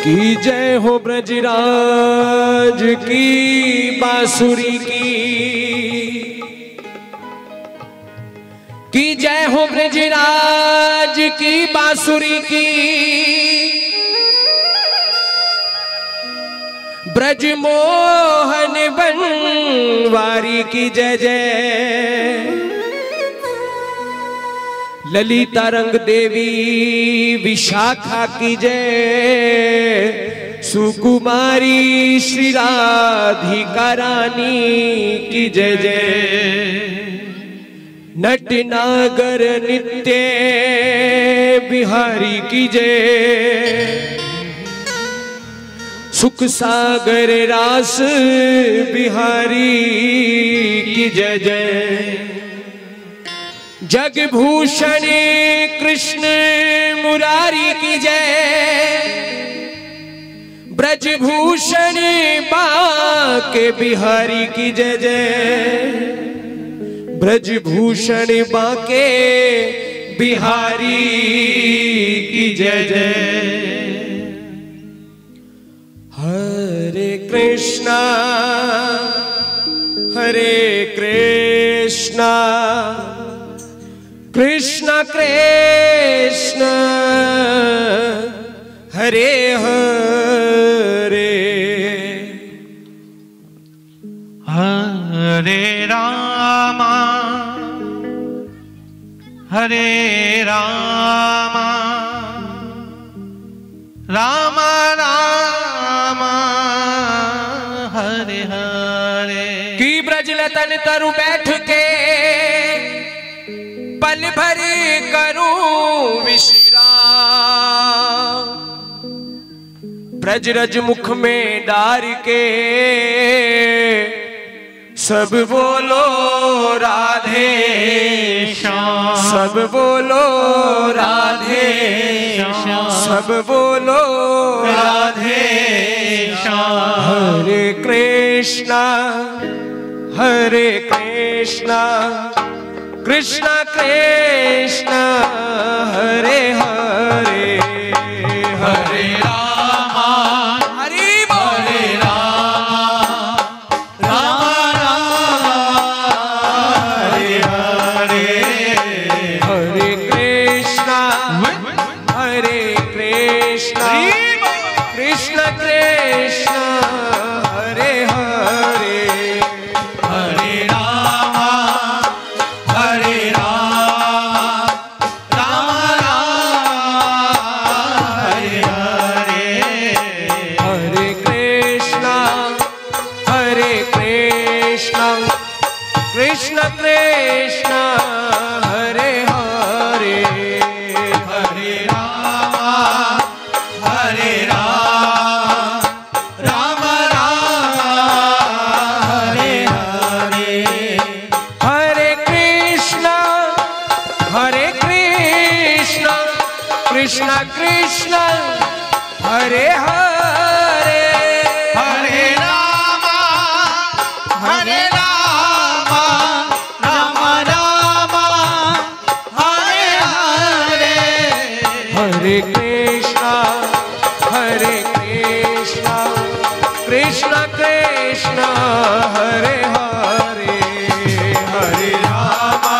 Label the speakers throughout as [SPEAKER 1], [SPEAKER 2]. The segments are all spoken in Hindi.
[SPEAKER 1] की जय हो ब्रजराज की बांसुरी की जय हो ब्रजराज की बांसुरी की। ब्रज मोहन बनवारी की जय जय। ललिता रंग देवी विशाखा की जय। सुकुमारी श्री राधिका रानी की जय जय। नटनागर नित्य बिहारी की जय। सुख सागर रास बिहारी की जय जय। जगभूषण कृष्ण मुरारी की जय। ब्रजभूषण बांके बिहारी की जय जय। ब्रजभूषण बांके बिहारी की जय जय। हरे कृष्णा कृष्ण कृष्ण हरे हरे।
[SPEAKER 2] हरे रामा हरे रामा रामा रामा हरे हरे।
[SPEAKER 1] की ब्रजलतन तरु बैठ के पल भर करूं विश्राम। ब्रज रज मुख में डार के सब बोलो राधे श्याम। सब बोलो राधे श्याम। सब बोलो राधे श्याम। हरे कृष्णा कृष्ण कृष्ण हरे हरे। हरे रामा हरे रामा रामा रामा हरे हरे। हरे कृष्णा कृष्ण कृष्ण हरे हरे। हरे रामा हरे रामा रामा रामा हरे हरे। हरे कृष्णा कृष्ण कृष्ण हरे हरे। हरे रामा हरे रामा रामा रामा हरे हरे। हरे कृष्णा कृष्ण कृष्ण हरे हरे। हरे रामा रामा रामा हरे हरे। हरे कृष्णा कृष्ण कृष्ण हरे हरे। हरे रामा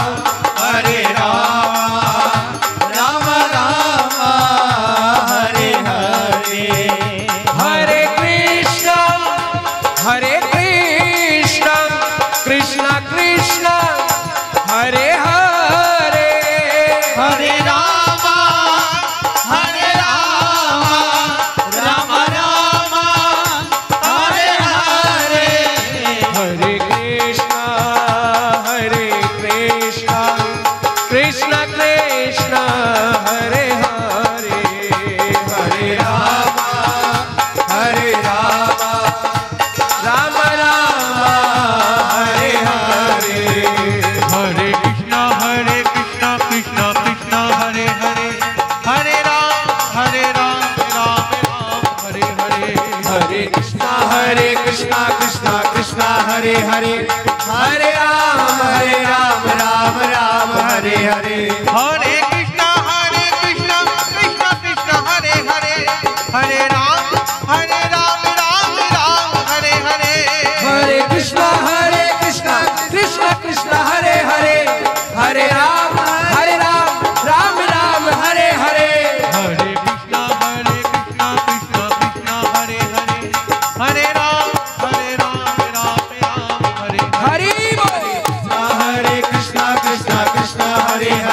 [SPEAKER 1] रामा रामा हरे हरे। हरे कृष्णा कृष्ण कृष्ण हरे हरे। हरे रामा रामा रामा हरे हरे। हरे कृष्णा कृष्ण कृष्ण हरे हरे। हरे रामा रामा रामा हरे हरे।
[SPEAKER 2] हरे कृष्णा कृष्ण कृष्ण हरे हरे। हरे राम राम राम हरे हरे।
[SPEAKER 1] हरे कृष्णा कृष्ण कृष्ण हरे हरे। हरे राम राम राम हरे हरे।
[SPEAKER 2] हरे कृष्णा कृष्ण कृष्ण हरे हरे। हरे राम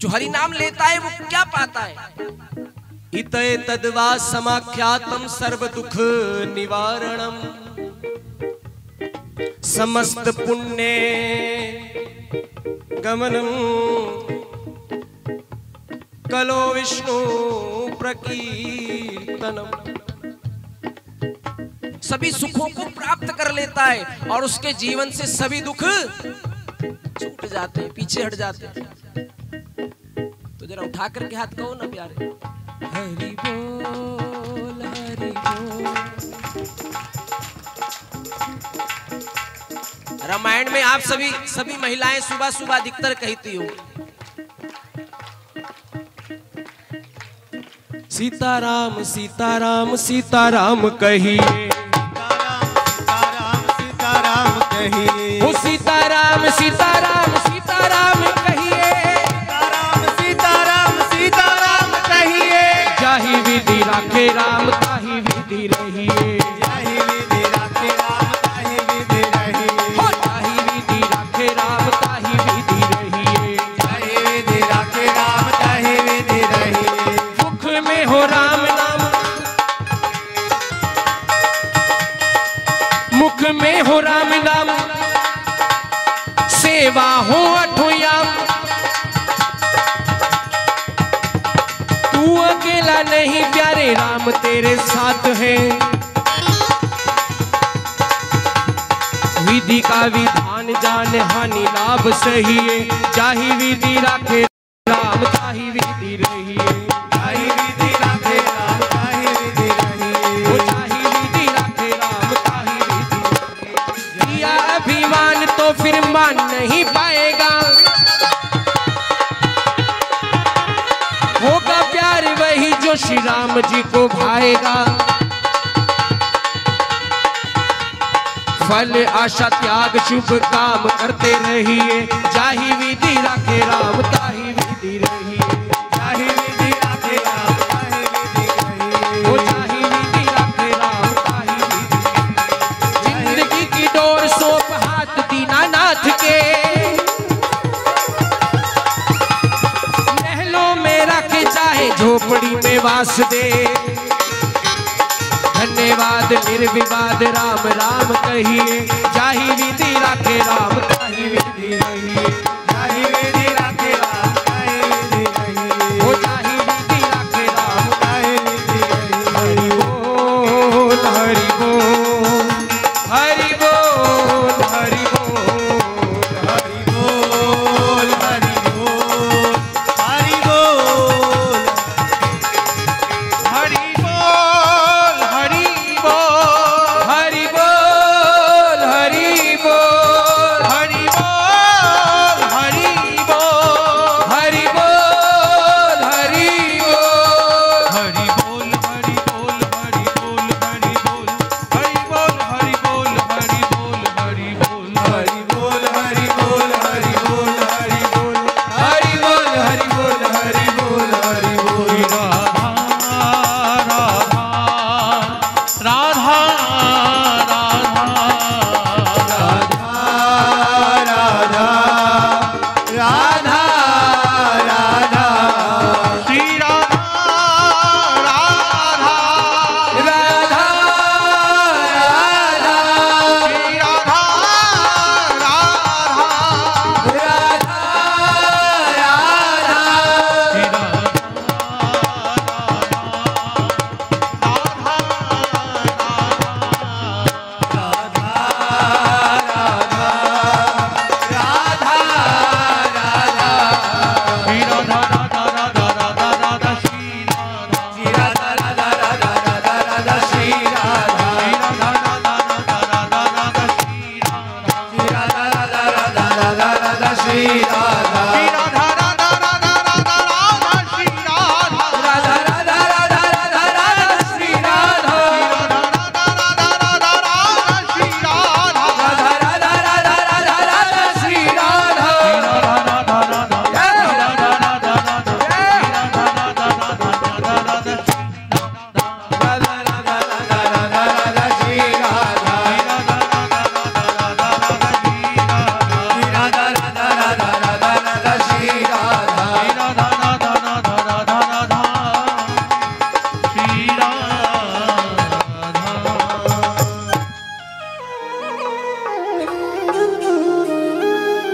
[SPEAKER 1] जो हरि नाम लेता है वो क्या पाता है? इतये तद्वा समाख्यातम सर्व दुख निवारणम समस्त पुण्य गमनम कलो विष्णु प्रकीर्तनम। सभी सुखों को प्राप्त कर लेता है और उसके जीवन से सभी दुख छूट जाते हैं, पीछे हट जाते हैं। तो जरा उठा करके हाथ कहो ना प्यारे, हरि बोल हरि बोल। रामायण में आप सभी महिलाएं सुबह सुबह अधिकतर कहती हो सीताराम सीताराम सीताराम कहिए,
[SPEAKER 2] सीताराम सीताराम कहिए,
[SPEAKER 1] ओ सीताराम सीताराम सीताराम कहिए,
[SPEAKER 2] सीताराम सीताराम सीताराम कहिए,
[SPEAKER 1] जाहि विधि राखे राम ताहि विधि रहिए,
[SPEAKER 2] जाहि विधि राखे राम ताहि विधि रहिए,
[SPEAKER 1] हो जाहि विधि राखे राम ताहि विधि रहिए,
[SPEAKER 2] जाहि विधि राखे राम ताहि विधि रहिए,
[SPEAKER 1] मुख में हो राम नाम, मुख में हो राम नाम, सेवा हो अठोयाम। तू अकेला नहीं प्यारे राम तेरे साथ है, विधि का विधान जान हानि लाभ सही है, जाहि विधि राखे राम ताहि विधि रहिए,
[SPEAKER 2] जाहि विधि राखे राम ताहि विधि रहिए,
[SPEAKER 1] वो जाहि विधि राखे राम ताहि विधि रहिए। किया अभिमान तो फिर मान नहीं पाएगा, होगा प्यार वही जो श्री राम जी को भाएगा। फल आशा त्याग शुभ काम करते रहिए, जाहि विधि राखे राम ताहि विधि रहिए,
[SPEAKER 2] जाहि विधि राखे राम ताहि विधि रहिए,
[SPEAKER 1] वो जाहि विधि राखे राम ताहि विधि रहिए। जिंदगी की डोर सौंप हाथ दीनानाथ के, महलों में रखे चाहे झोपड़ी में वास दे। धन्यवाद निर्विवाद राम राम कहिए, जाहि विधि राखे राम ताहि विधि रहिए,
[SPEAKER 2] जाहि विधि राखे राम ताहि विधि रहिए,
[SPEAKER 1] वो जाहि विधि राखे राम
[SPEAKER 2] ताहि विधि रहिए,
[SPEAKER 1] हरि बोल हरि बोल हरि बोल हरि बोल।
[SPEAKER 2] हरि बोल हरि बोल हरि बोल
[SPEAKER 1] हरि बोल हरि बोल हरि बोल हरि बोल हरि बोल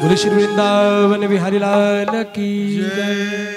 [SPEAKER 3] बोले श्री वृंदावन बिहारी लाल की जय।